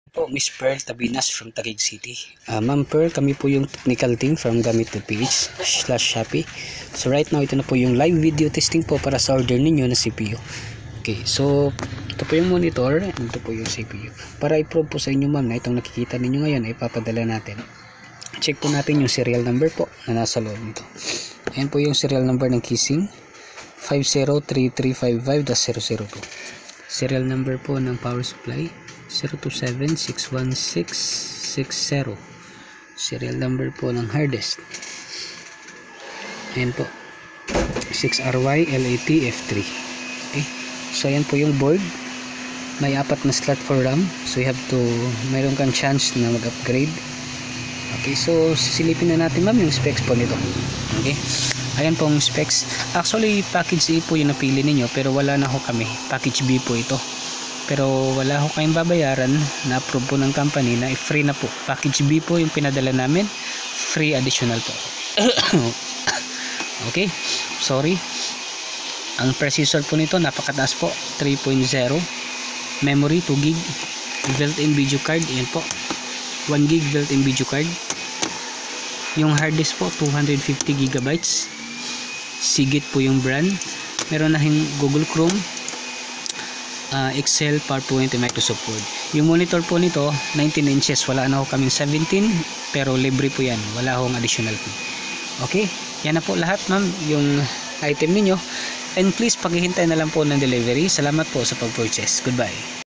Po, Ms.Pearl Tabinas from Taguig City. Ma'am Pearl, kami po yung technical team from gamit.ph/Shopee. So right now, ito na po yung live video testing po para sa order ninyo na CPU. Okay, so ito po yung monitor, ito po yung CPU. Para i-prove po sa inyo ma'am na itong nakikita ninyo ngayon ay ipapadala natin. Check po natin yung serial number po na nasa loob nito. Ayan po yung serial number ng casing 503355-002. Serial number po ng power supply 02761660. Serial number po ng hard disk, ayan po, 6RYLATF3. Okay, so ayan po yung board. May 4 na slot for RAM, so you have to, mayroon kang chance na mag-upgrade. Okay, so sisilipin na natin ma'am yung specs po nito. Okay, ayan po ang specs. Actually package A po yung napili ninyo, pero wala na ho kami, package B po ito. Pero wala ho kayong babayaran, na approve po ng company na free na po. Package B po yung pinadala namin, free additional po. Okay, sorry. Ang processor po nito napakataas po, 3.0. Memory 2 GB, built-in video card, ayan po, 1 GB built-in video card. Yung hard disk po 250 GB. Seagate po yung brand. Meron na yung Google Chrome, Excel, PowerPoint, Microsoft Word. Yung monitor po nito 19 inches, wala na ho kaming 17, pero libre po yan, wala hong additional fee. Okay, yan na po lahat ma'am, yung item ninyo, and please paghihintay na lang po ng delivery. Salamat po sa pag-purchase. Goodbye.